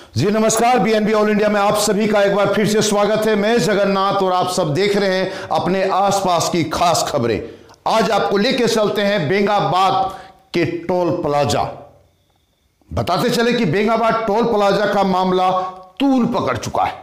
जी नमस्कार, BNB all India में आप सभी का एक बार फिर से स्वागत है। मैं जगन्नाथ और आप सब देख रहे हैं अपने आसपास की खास खबरें। आज आपको लेके चलते हैं बेंगाबाद के टोल प्लाजा। बताते चले कि बेंगाबाद टोल प्लाजा का मामला तूल पकड़ चुका है।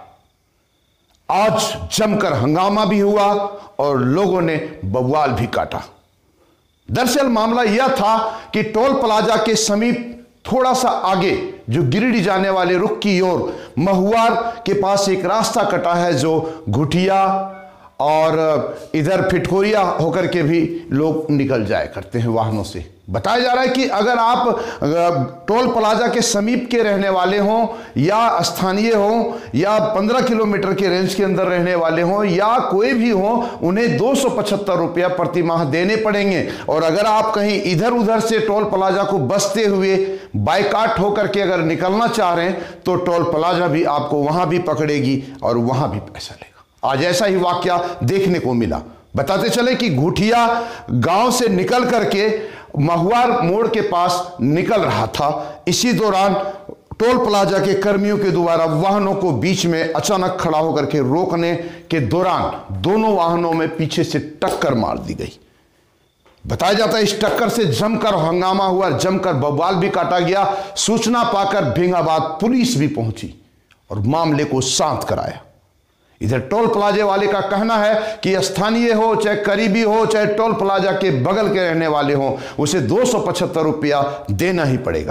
आज जमकर हंगामा भी हुआ और लोगों ने बवाल भी काटा। दरअसल मामला यह था कि टोल प्लाजा के समीप थोड़ा सा आगे जो गिरिडीह जाने वाले रुख की ओर महुआर के पास एक रास्ता कटा है जो घुटिया और इधर फिटकोरिया होकर के भी लोग निकल जाया करते हैं वाहनों से। बताया जा रहा है कि अगर आप टोल प्लाजा के समीप के रहने वाले हों या स्थानीय हों या 15 किलोमीटर के रेंज के अंदर रहने वाले हों या कोई भी हो, उन्हें 275 रुपया प्रति माह देने पड़ेंगे। और अगर आप कहीं इधर उधर से टोल प्लाजा को बसते हुए बाइकाट होकर के अगर निकलना चाह रहे हैं तो टोल प्लाजा भी आपको वहां भी पकड़ेगी और वहां भी पैसा लेगा। आज ऐसा ही वाकया देखने को मिला। बताते चले कि घुटिया गांव से निकल करके महुआर मोड़ के पास निकल रहा था। इसी दौरान टोल प्लाजा के कर्मियों के द्वारा वाहनों को बीच में अचानक खड़ा होकर के रोकने के दौरान दोनों वाहनों में पीछे से टक्कर मार दी गई। बताया जाता है इस टक्कर से जमकर हंगामा हुआ, जमकर बवाल भी काटा गया। सूचना पाकर बेंगाबाद पुलिस भी पहुंची और मामले को शांत कराया। इधर टोल प्लाजे वाले का कहना है कि स्थानीय हो चाहे करीबी हो चाहे टोल प्लाजा के बगल के रहने वाले हो, उसे 275 रुपया देना ही पड़ेगा।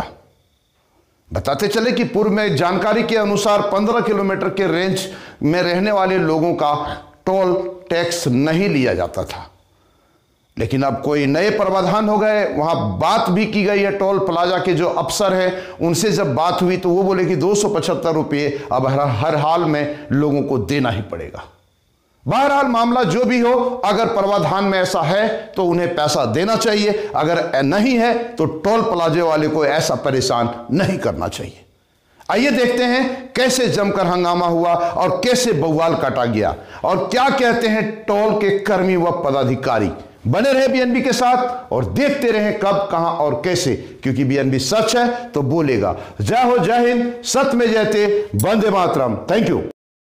बताते चले कि पूर्व में जानकारी के अनुसार 15 किलोमीटर के रेंज में रहने वाले लोगों का टोल टैक्स नहीं लिया जाता था, लेकिन अब कोई नए प्रावधान हो गए। वहां बात भी की गई है, टोल प्लाजा के जो अफसर हैं उनसे जब बात हुई तो वो बोले कि 275 रुपये अब हर हाल में लोगों को देना ही पड़ेगा। बहरहाल मामला जो भी हो, अगर प्रावधान में ऐसा है तो उन्हें पैसा देना चाहिए, अगर नहीं है तो टोल प्लाजे वाले को ऐसा परेशान नहीं करना चाहिए। आइए देखते हैं कैसे जमकर हंगामा हुआ और कैसे बवाल काटा गया और क्या कहते हैं टोल के कर्मी व पदाधिकारी। बने रहे बीएनबी के साथ और देखते रहे कब, कहां और कैसे, क्योंकि बीएनबी सच है तो बोलेगा। जय हो, जय हिंद, सत्य में जयते, वंदे मातरम। Thank you.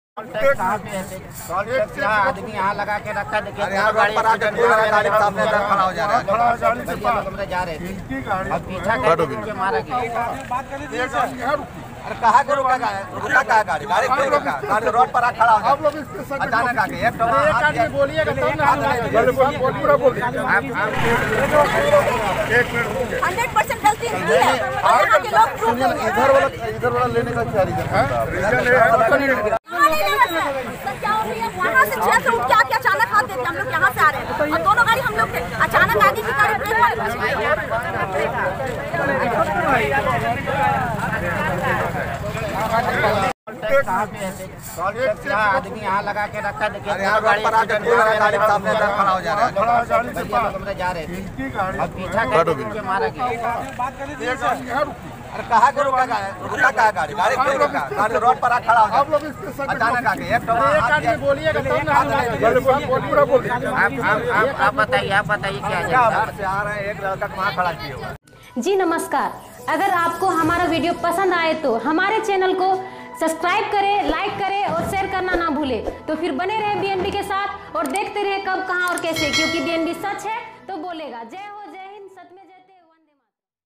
आदमी यहाँ लगा के रखा, देखिए गाड़ी खड़ा हो जा रहा है, जा रहे थे और पीछा मारा गया। अरे कहाँ के रुका कहाँ गाड़ी गाड़ी रोड पर खड़ा हो गया अचानक आके एक आदमी बोलिएगा 100% गलती है। इधर वाला लेने का क्या रीजन है? वहाँ से क्या क्या अचानक हाथ देते हम लोग यहाँ से आ रहे हैं और दोनों गाड़ी हम लोग अचानक आगे की गाड़ी ब्रेक आदमी यहाँ लगा के रखा, देखिए गाड़ी खड़ा हो जा रहा है, जा रहे थे और पीछा मारा गया। अरे कहाँ के रुका कहाँ गाड़ी गाड़ी रोड पर खड़ा हो गया अचानक आके एक आदमी बोलिएगा आप बताइए क्या आ रहे हैं। एक लड़का वहाँ खड़ा किया। जी नमस्कार, अगर आपको हमारा वीडियो पसंद आए तो हमारे चैनल को सब्सक्राइब करें, लाइक करें और शेयर करना ना भूलें। तो फिर बने रहे बीएनबी के साथ और देखते रहे कब, कहां और कैसे, क्योंकि बीएनबी सच है तो बोलेगा। जय हो।